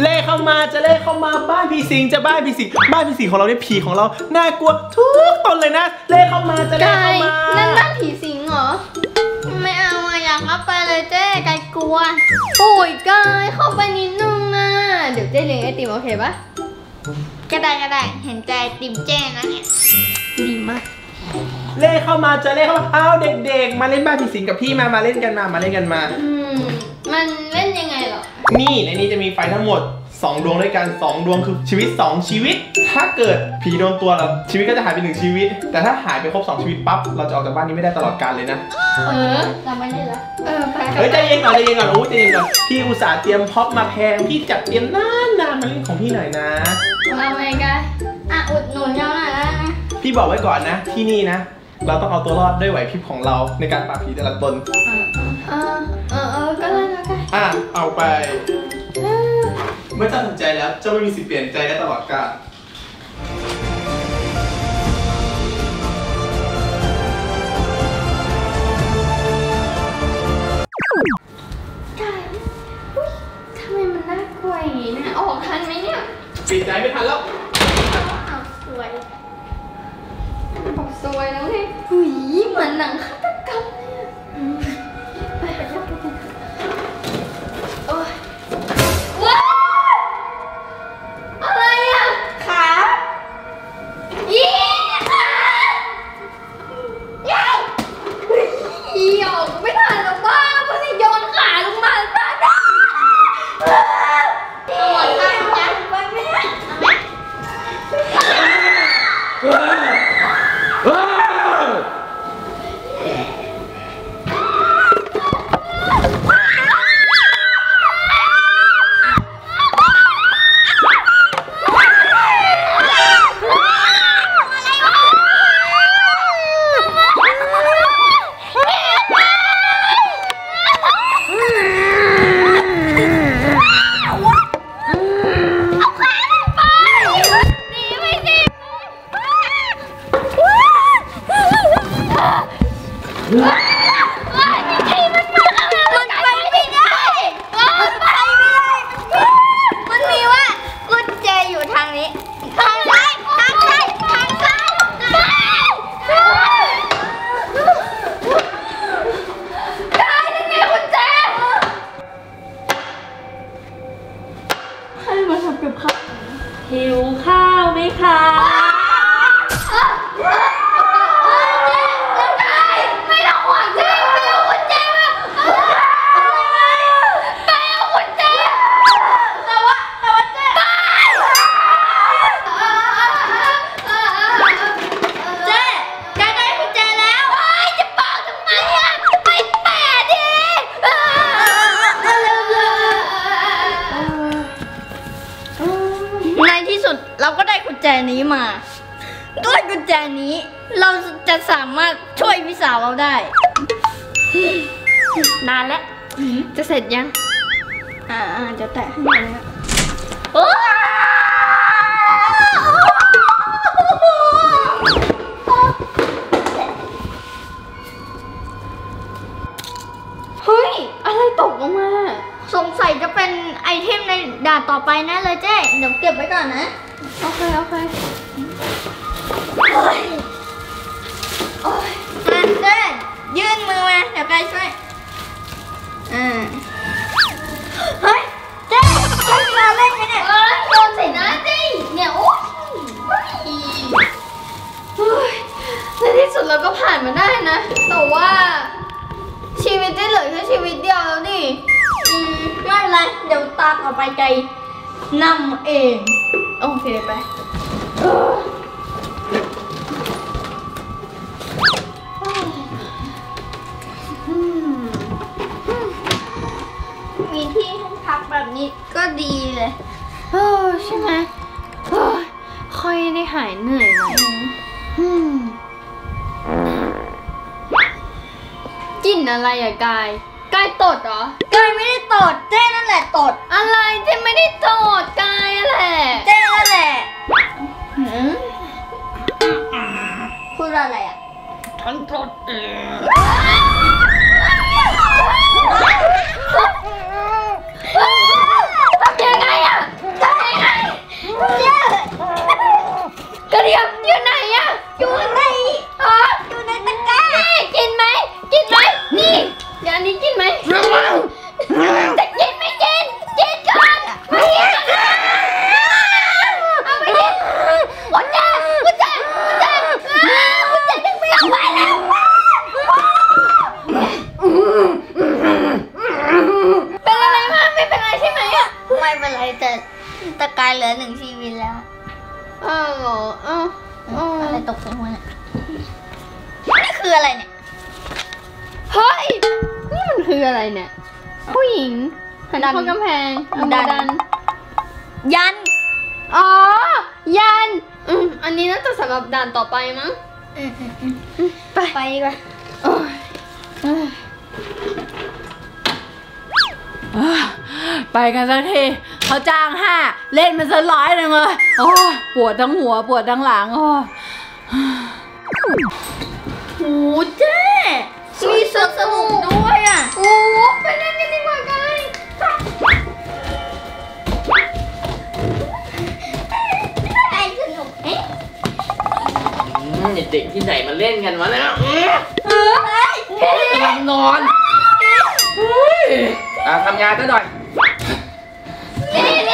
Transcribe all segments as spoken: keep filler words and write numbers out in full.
ล่เข้ามาจะเล่เข้ามาบ้านผีสิงจะบ้านผีสิงบ้านผีสิงของเราเนี่ยผีของเราน่ากลัวทุกตนเลยนะเล่เข้ามาจะเล่เข้ามานั่นบ้านผีสิงเหรอไม่เอาอะอยากเข้าไปเลยเจ๊ไก่กลัวโอ้ยกายเข้าไปนิดนึงนะเดี๋ยวเจ๊เลี้ยงไอติมโอเคปะก็ได้ก็ได้เห็นใจติมเจ๊นะเนี่ยดีมากเล่เข้ามาจะเล่เข้ามาเอาเด็กๆมาเล่นบ้านผีสิงกับพี่มามาเล่นกันมามาเล่นกันมาอืมมันเล่นยังไงหรอนี่ในนี้จะมีไฟทั้งหมดสองดวงด้วยกันสองดวงคือชีวิตสองชีวิตถ้าเกิดผีโดนตัวเราชีวิตก็จะหายไปหนึ่งชีวิตแต่ถ้าหายไปครบสองชีวิตปั๊บเราจะออกจากบ้านนี้ไม่ได้ตลอดกาลเลยนะเออเราไม่ได้ละเออไปเฮ้ยใจเย็นก่อนใจเย็นก่อนโอ้ใจเย็นก่อนพี่อุตส่าห์เตรียมพ็อปมาแพงพี่จัดเตรียมนานนานมาเล่นของพี่หน่อยนะเราไงกันอ่ะอุดหนุนเราหน่อยนะพี่บอกไว้ก่อนนะที่นี่นะเราต้องเอาตัวรอดด้วยไหวพริบของเราในการปราบผีแต่ละตนเออเออเออก็ได้ก็ได้อ่ะเอาไปเมื่อเจ้าสนใจแล้วเจ้าไม่มีสิทธิ์เปลี่ยนใจได้ตลอดกาลทำไมมันน่ากลัวอย่างนี้นะออกทันไหมเนี่ยปิดใจไม่ทันแล้วเอาสวยบอกสวยแล้วไงหุยเหมือนหนังฆาตกรรมเลยไปไปไปไปโอ้ยว้าอะไรอ่ะขายีขายัยยีออกไม่ทันหรอกบ้าเพราะนี่โยนขาลงมาตาดาตัวข้างจังไปไม่ได้หิวข้าวไหมคะไม่ต้องห่วงเจ๊ไม่เอากุญแจมาไม่เอากุญแจแต่ว่าแต่ว่าเจ๊เจ๊ใกล้ได้กุญแจแล้วจะเป่าทำไมอ่ะไปแปะดิในที่สุดเราก็ได้กุญแจนี้มาด้วยกุญแจนี้เราจะสามารถช่วยพี่สาวเราได้นานแล้วจะเสร็จยังอ่าจะแตะให้หน่อยนะเฮ้ยอะไรตกลงมาสงสัยจะเป็นไอเทมในด่านต่อไปนะเลยเจ๊เดี๋ยวเก็บไว้ก่อนนะโอเคโอเคโอ้ยโอ้ยมาเจ๊ยื่นมือมาเดี๋ยวใครช่วยอ่าเฮ้ยเจ๊เจ๊มาเล่นไหมเนี่ยเอ้ยโดนใส่หน้าสิเนี่ยโอ้ยในที่สุดเราก็ผ่านมาได้นะแต่ว่าชีวิตได้เหลือแค่ชีวิตเดียวแล้วนี่อืมไม่เป็นไรเดี๋ยวตาต่อไปไกลนำเองโอเคไปมีที่ให้พักแบบนี้ก็ดีเลยเออใช่ไหมค่อยได้หายเหนื่อยหน่อยกินอะไรอะกายกายตดเหรอกายไม่ได้ตดเจ้นั่นแหละตดอะไรเจ้ไม่ได้ตดกายนั่นแหละเจ้นั่นแหละพูดอะไรอะฉันตดเองทำยังไงอะตะกายเหลือหนึ่งชีวิตแล้วอ้าวเหรออ้าวอ้าวอะไรตกใส่หัวเนี่ยนี่คืออะไรเนี่ยเฮ้ย นี่มันคืออะไรเนี่ย ผู้หญิงหันดันเข้ากำแพงเอาดัมาน ดันยันอ๋อ ยันอืมอันนี้น่าจะสำหรับด่านต่อไปมั้งอืมอืมอืมไปไปดีกว่าโอ้ยเอ้ยไปกันสักทีเขาจ้างห้าเล่นมันซะร้อยหนึ่งเลยโอ้ยปวดทั้งหัวปวดทั้งหลังโอ้ยโอ้เจ๊มีสวนสนุกด้วยอ่ะโอ้ไปเล่นกันดีกว่ากันไอ้สนุกเอ๊ะเด็กที่ไหนมาเล่นกันวะเนี่ยเฮ้ยกำลังนอนเฮ้ยอ่ะทำงานซะหน่อยนี่นี่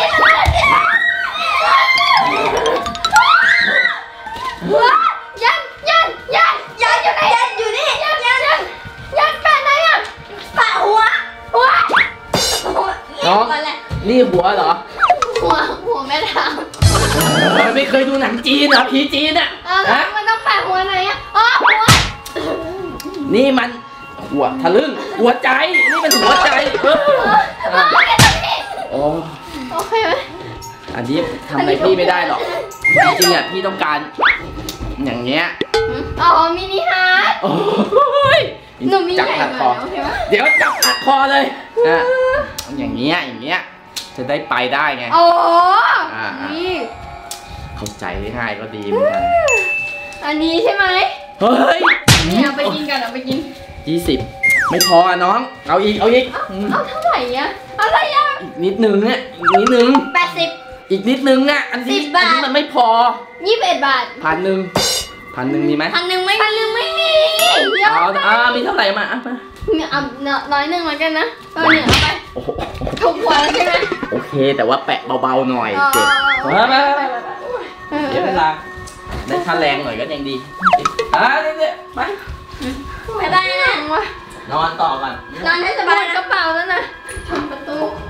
ยันยันยันยันอยู่ไหนยันอยู่นี่ยันยันยันยันแปะไหนอ่ะแปะหัวหัวหัวน้องหัวแหละนี่หัวเหรอหัวหัวแม่ทางเฮ้ยไม่เคยดูหนังจีนเหรอผีจีนอ่ะอ้าวแล้วฮะมันต้องแปะหัวไหนอ่ะอ๋อหัวนี่มันหัวทะลึ่งหัวใจ นี่มันหัวใจเอออ่ะโอ้โอเคไหมอันนี้ทำอะไรพี่ไม่ได้หรอก จริงๆอ่ะพี่ต้องการ อย่างเงี้ยอ๋อมินิฮาร์ดโอ้ยหนูมีจับใหญ่หัดกคอว่านะโอเคไหมเดี๋ยวจับหัดคอเลยอ่ะอย่างเงี้ยอย่างเงี้ยจะได้ไปได้ไงโอ้อ่านี่เข้าใจง่ายก็ดีเหมือนกันอันนี้ใช่ไหมเฮ้ยนี่เอาไปกินกันเอาไปกินยี่สิบไม่พออ่ะน้อง เอาอีก เอาอีกอืมเอาเท่าไหร่อะอะไรอะอีกนิดนึงเนี่ยอีกนิดนึงแปดสิบอีกนิดนึงอ่ะ อันนี้สิบบาทอันนี้มันไม่พอยี่สิบเอ็ดบาทพันหนึ่งพันหนึ่งมีไหมพันหนึ่งไม่พันหนึ่งไม่มีเดี๋ยวเอาอ่ามีเท่าไหร่มาอ่ะมาเนี่ยเอาร้อยหนึ่งแล้วกันนะเออเนี่ยเอาไปโอ้โหถูกกว่าใช่ไหมโอเค แต่ว่าแปะเบาๆหน่อยอ๋อเจ็บโอมาเคมาไปมาไปไปเออเดี๋ยวเวลาได้ค่าแรงหน่อยก็ยังดีอ่ะเนี่ยๆไปบ๊ายบายนะว่ะนอนต่อก่อนนอนให้สหมบายดนะกระเป๋าแล้วนะทำประตู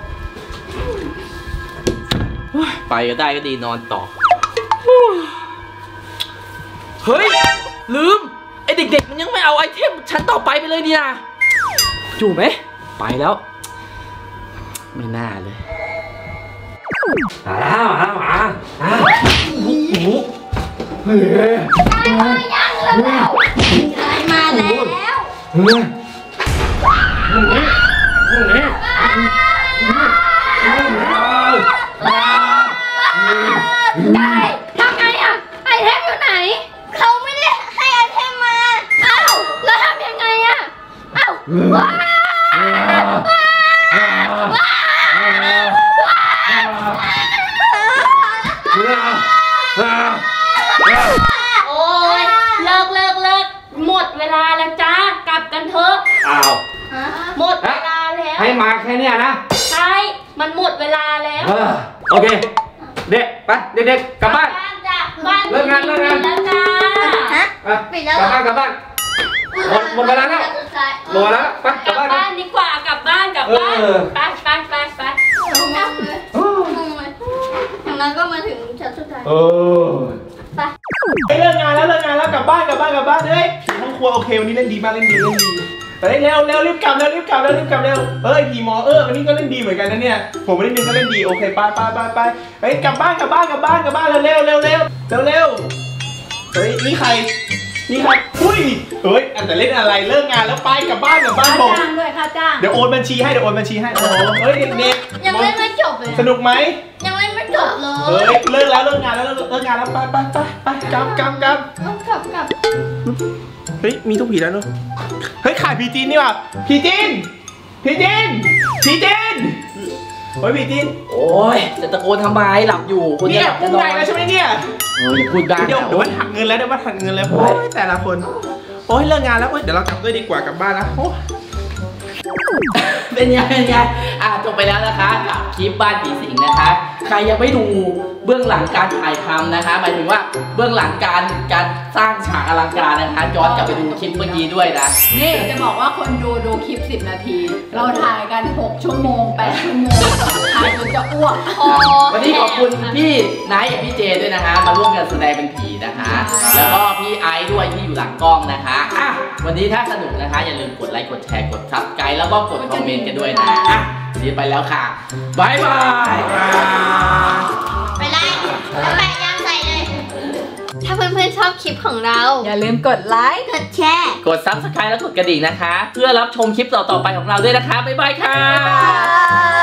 ไปก็ได้ก็ดีนอนต่อ เฮ้ย ลืม ไอเด็กๆมันยังไม่เอาไอเทมชั้นต่อไปไปเลยนี่นะจู่ไหม ไปแล้ว ไม่น่าเลยมาแล้วมามามาโอ้โหเฮ้ยยังแล้วมาแล้วเฮ้ยเฮ้ยทำไงอะไอเทมอยู่ไหนเขาไม่ได้ให้ไอเทมมาอ้าวแล้วทำยังไงอะอ้าวว้าวโอ้ยเลิกเลิกเลิกหมดเวลาแล้วจ้ากลับกันเถอะอ้าวหมดเวลาแล้วให้มาแค่เนี้ยนะใช่มันหมดเวลาแล้วเออโอเค เด็กไปเด็กๆกลับบ้านจ้ะบ้านเลิกงานเลิกงานแล้วจ้าฮะอ่ะปิดแล้วกลับบ้านกลับบ้าน หมดหมดเวลาแล้วสุดท้ายหมดแล้วไปกกลัลับบ บ้านบ้านดีกว่ากลับบ้านกลับบ้านเออไปไปไปไปงงเลยงงเลยอย่างนั้นก็มาถึงชั้นสุดท้ายเออไปเฮ้ยเลิกงานแล้วเลิกงานแล้วกลับบ้านกลับบ้านกลับบ้านเฮ้ยผีห้องครัวโอเควันนี้เล่นดีมากเล่นดีเล่นดีแต่เร็วเร็วรีบกลับเร็วรีบกลับเร็วรีบกลับเร็วเฮ้ยผีหมอเออวันนี้ก็เล่นดีเหมือนกันนะเนี่ยผมวันนี้นึงก็เล่นดีโอเคไปไปไปไปเฮ้ยกลับบ้านกลับบ้านกลับบ้านกลับบ้านเร็วเร็วเร็วเร็วเร็วเร็วเฮ้ยนี่ใครนี่ใครหุ้ยเฮ้ยอันแต่เล่นอะไรเลิกงานแล้วไปกลับบ้านกลับบ้านผมจ้างด้วยค่ะจ้างเดี๋ยวโอนบัญชีให้เดี๋ยวโอนบัญชีให้โอ้โหเฮ้ยเด็กยังเล่นไม่จบเลยๆสนุกไหมยังเล่นไม่จบเลเฮ้ยยเลิกแล้วเลิกงานแล้วเลิกเลิกงานแล้วไปไปไปไปกลับกลับกลับเอากลับกลับเฮ้ยมีทุกผีแล้วเนอะเฮ้ยขายผีจีนนี่ว่ะผีจีนผีจีนผีจีนเฮ้ยผีจีนโอ้ยจะตะโกนทำไมหลับอยู่คุณนี่จะแอหลับบ กุ้งจะนอใหญ่นแล้วใช่ไหมเนี่ยเอออย่าพูดบ้างเดี๋ยวเดี๋ยวมันหักเงินแล้วเดี๋ยวมันหักเงินแล้วโอ้ยแต่ละคนโอ้ยเลิกงานแล้วเว้ยเดี๋ยวเรากลับด้วยดีกว่ากลับบ้านนะโอ้ยเป็นไงเป็นไงอ่ะจบไปแล้วนะคะกับคลิปบ้านผีสิงนะคะ ใครยังไม่ดูเบื้องหลังการถ่ายทำนะคะหมายถึงว่าเบื้องหลังการการสร้างฉากอลังการนะคะย้อนกลับไปดูคลิปเมื่อกี้ด้วยนะนี่จะบอกว่าคนดูดูคลิปสิบนาที เราถ่ายกันหกชั่วโมงแปดชั่วโมงถ่ายจนจะอ้วกวันนี้ขอบคุณพี่ไนท์กับพี่เจด้วยนะคะมาร่วมกันแสดงเป็นผีนะคะ แล้วก็พี่ไอซ์ด้วยที่อยู่หลังกล้องนะคะอ่ะวันนี้ถ้าสนุกนะคะอย่าลืมกดไลค์กดแชร์กดซับสไครต์แล้วก็กดคอมเมนต์กันด้วยนะอ่ะวันนี้ไปแล้วค่ะบายบายไปเลยแล้วแปะย่างใส่เลยถ้าเพื่อนๆชอบคลิปของเราอย่าลืมกดไลค์กดแชร์กดซับสไครต์แล้วกดกระดิ่งนะคะ เพื่อรับชมคลิปต่อๆไปของเราด้วยนะคะบ๊ายบายค่ะบาย